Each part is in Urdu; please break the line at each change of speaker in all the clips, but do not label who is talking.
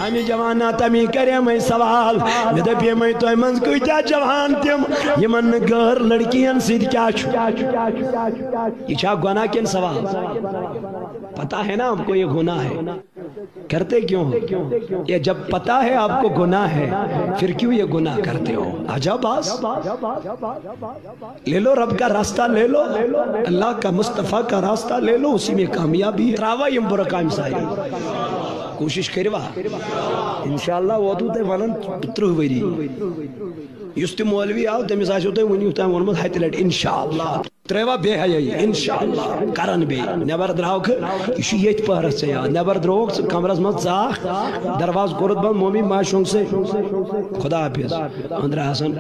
ہمیں جوانا تمی کرے میں سوال میں دپی میں تو منز کیا جوان تم یمن غیر لڑکیاں سید کیا یہ چھا گناہ کن سوال پتہ ہے نا آپ کو یہ گناہ ہے کرتے کیوں ہو یہ جب پتہ ہے آپ کو گناہ ہے پھر کیوں یہ گناہ کرتے ہو آجا باس لے لو رب کا راستہ لے لو اللہ کا مصطفیٰ کا راستہ لے لو اسی میں کامیابی ہے تراوا یم برکائم سائی کوشش کروا انشاءاللہ وضو تے ونن 30 وری یس تے مولوی آو تمس آسیو تے ونیو تام ونمت ہتہ لٹ انشاءاللہ تروا بے حیائی انشاءاللہ کرن بے نبر دراوک یہ یت پہرس سے نبر دروک کمرس مت زاخ دروازہ کورت بند مومی ماشونگ سے خدا حافظ اندر حسن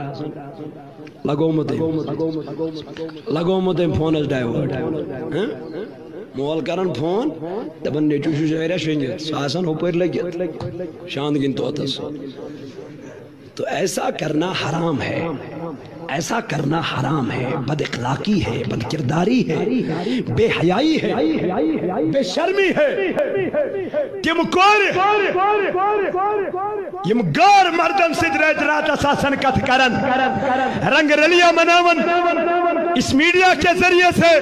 لگومت فونس ڈائیورٹ مول کرن فون دپن نیچو شاعرہ شنجت ساسن ہوپر لگت شاند گن توتس تو ایسا کرنا حرام ہے ایسا کرنا حرام ہے بد اخلاقی ہے بد کرداری ہے بے حیائی ہے بے شرمی ہے تم کور یم غیر مردن سید رات رات اساسن کت کرن رنگ رلیاں مناون اس میڈیا کے ذریعے سے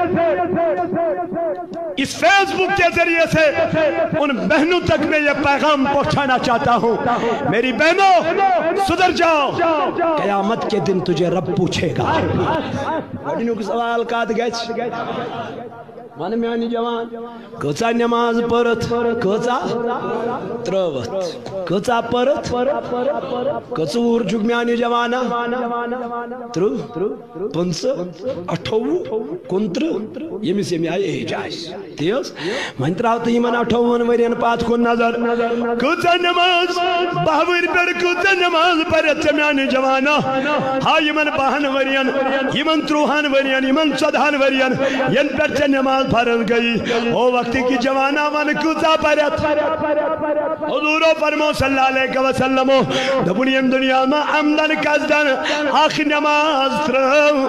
اس فیس بک کے ذریعے سے ان بہنوں تک میں یہ پیغام پہنچانا چاہتا ہوں میری بہنوں سدھر جاؤ قیامت کے دن تجھے رب پوچھے گا بڑنوں کو سوال کات گیچ ون میانی جوان کچا نماز پرت کچا تروت کچا پرت کچور جگ میانی جوانا ترو پنس اٹھو کنتر یمیس یمی آئی ایج آئیس تیز من تراؤت یمن اٹھو ورین پات کن نظر کچا نماز باور پر کچا نماز پرت میانی جوانا ہاں یمن باہن ورین یمن تروہان ورین یمن صدہان ورین ین پر چا نماز فرض گئی او وقتی کی جوانا من کتا پرت حضور فرمو صلی اللہ علیہ وسلم دبنیم دنیا میں عمدن قصدن آخر نماز ترم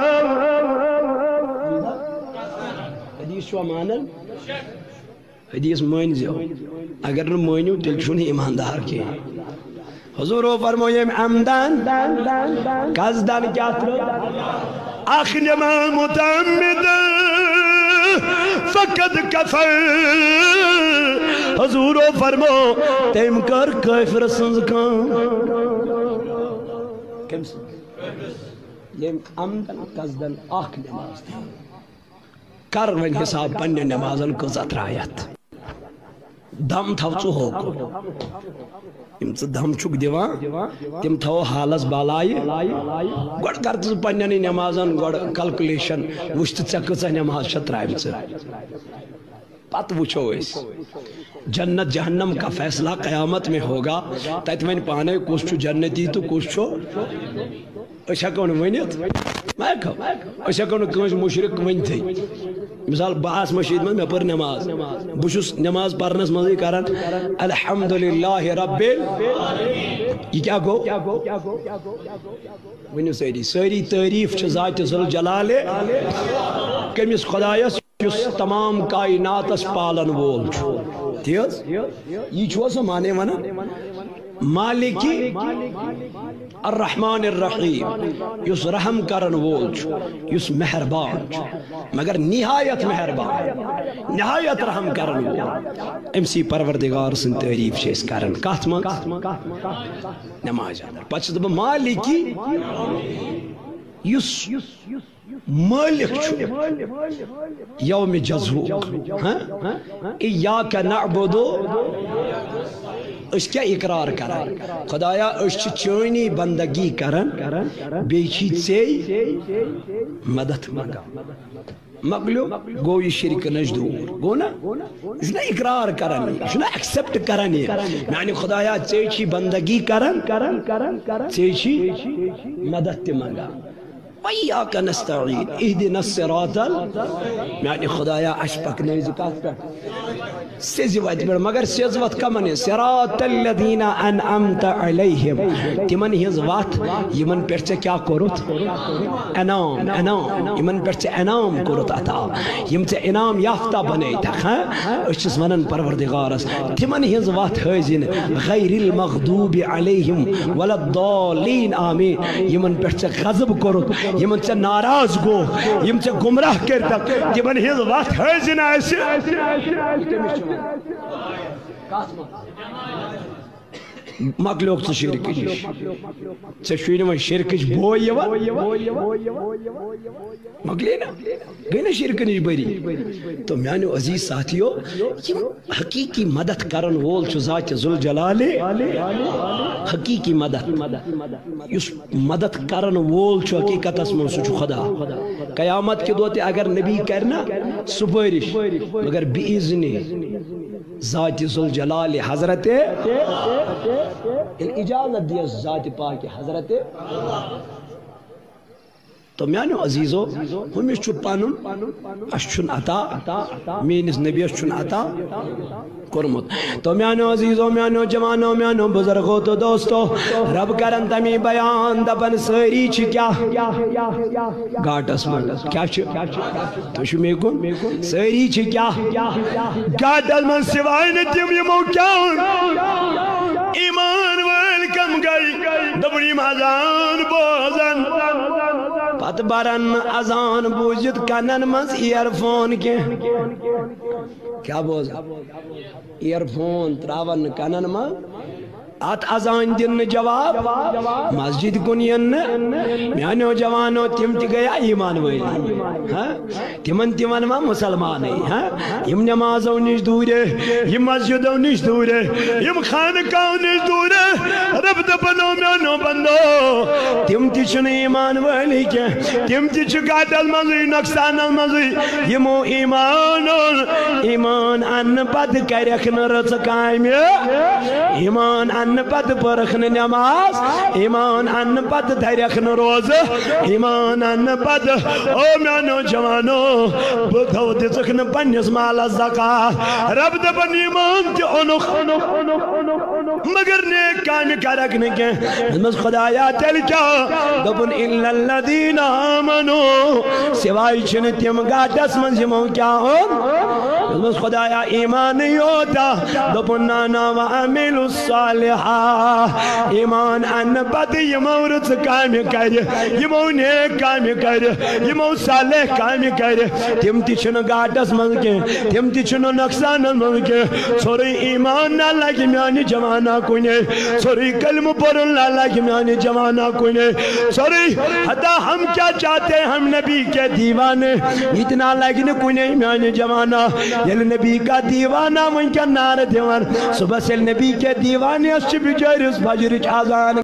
حدیث شو مانن حدیث مانزیو اگر مانیو دل چھونی ایماندار کی حضور فرمو یم عمدن قصدن کیا ترم آخر نماز متعمد فقد کفر حضور فرمو تیم کر کافر سنز کام کم سن یم عمدن قصدن آخ نماز کر ون حساب پنی نمازن کو زترایت دم تھو چو ہو کو یم چو دم چک دیوان تم تھو حالس بالائی گوڑ کرتز پنی نمازن گوڑ کلکولیشن وشت چکتا نماز شترائیم سے پت وچھو اس جنت جہنم کا فیصلہ قیامت میں ہوگا تیت میں پانے کچھ جنتی تو کچھ اشا کون ونیت میں کہو اشا کون کنش مشرک ون تھی مثال باس مشید میں پر نماز بشس نماز پرنس مزی کرن الحمدللہ رب یہ کیا گو ونیو ساری تعریف چھ ذات ذوالجلال کمیس خدایس یس تمام کائنات اس پالن وول تیز یہ چھو سا مانے ونا مالکی الرحمن الرحیم یس رحم کرن وول یس مہربان مگر نہایت مہربان نہایت رحم کرن وول امسی پروردگار سن تعریف چیز کرن کات من نماز پچھت با مالکی یس مالک چھو یوم جزوک ایاک نعبدو اس کیا اقرار کرن خدایا اس چونی بندگی کرن بیچی سے مدد مگا مقلو گو یہ شرک نجدور گو نا اس نے اقرار کرن اس نے ایکسپٹ کرن یعنی خدایا چیچی بندگی کرن چیچی مدد مگا وَإِيَّاكَ نَسْتَعِينُ اِهْدِنَا الصِّرَاطَ میانی خدایا اشپک نیزی کات پر سیزی وقت پر مگر سیز وقت کمن ہے صِرَاطَ الَّذِينَ أَنْعَمْتَ عَلَيْهِمْ تمن ہز وقت یمن پر سے کیا کرت انعام یمن پر سے انعام کرت عطا یم سے انعام یافتہ بنے تک اس ونن پروردگارس تمن ہز وقت حزن غیر المغضوب علیہم ولا الضالین آمین یمن پر سے غضب کرت یمن سے ناراض گو یم سے گمراہ کرتا تمن ہز وقت حزن ایسے مکلوک تو شرک جیش سے شوئی نمان شرک جی بوئی یوا مکلی نا گئی نا شرک جی بری تو میانی عزیز ساتھیو حقیقی مدد کرن وول چو ذات ذوالجلال حقیقی مدد اس مدد کرن وول چو حقیقت اسمن سو چو خدا قیامت کے دوتے اگر نبی کرنا سپرش مگر بِإِذْنِ ذات ذوالجلال حضرت اجازت دیا ذات پاک حضرت تو میانو عزیزو ہمیش چھو پانن اشچن عطا مینس نبی اشچن عطا کرمت تو میانو عزیزو میانو جوانو میانو بزرگو تو دوستو رب کرن تمی بیان دبن سری چی کیا گاٹ اسمان کیا چی تو شو میں کن سری چی کیا گاٹ اسمان سوائن تیم یمو کیا ایمان ویلکم گئی دبنی مازان بوزن پت برن ازان بوجد کنن مز ایرفون کے کیا بوز ایرفون تراون کنن مز آت ازان دن جواب مسجد کنین میانو جوانو تم تی گیا ایمان ویلی تمن ما مسلمان ہے یم نمازو نش دورے یم مسجدو نش دورے یم خانقاو نش دورے رب دپنو میانو بندو تم تی چن ایمان ویلی کے تم تی چکات المزوی نقصان المزوی یمو ایمان ان پد کرخن رچ کامی ایمان ان پت پرخن نماز ایمان ان پت دھرخن روز ایمان ان پت او میانو جوانو بدھو دسخن پنیس مالا زکاة رب دبن ایمان تی انخ مگر نیک کامی کرکن کے مز خدایا تل کیا دبن الا الذین آمنو سوائی چن تیم گاٹس من جمو کیا ہوں مز خدایا ایمان یوتا دبن نانا و عمل الصالح ایمان ان پت یمو رچ کامی کر یمو نیک کامی کر یمو صالح کامی کر تم تی چھن گاٹس من کے تم تی چھن نقصان من کے سوری ایمان نہ لگی میانی جوانا کنے سوری کلم پرن نہ لگی میانی جوانا کنے سوری حتی ہم کیا چاہتے ہیں ہم نبی کے دیوانے اتنا لگن کنے میانی جوانا یل نبی کا دیوانا من کا نار دیوان صبح سے نبی کے دیوانے اس بجر اس بجر آزان